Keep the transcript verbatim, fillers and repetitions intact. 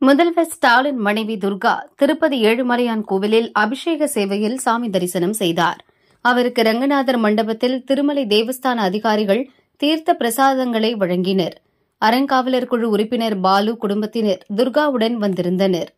முதல்வர் ஸ்டாலின் மனைவி துர்கா திருப்பதி ஏழுமலையான் கோவிலில் அபிஷேக சேவையில் சாமி தரிசனம் செய்தார். அவருக்கு ரங்கநாதர் மண்டபத்தில் திருமலை தேவஸ்தான அதிகாரிகள் தீர்த்த பிரசாதங்களை வழங்கினர். அறங்காவலர் குழு உறுப்பினர் பாலு குடும்பத்தினர் துர்காவுடன் வந்திருந்தனர்.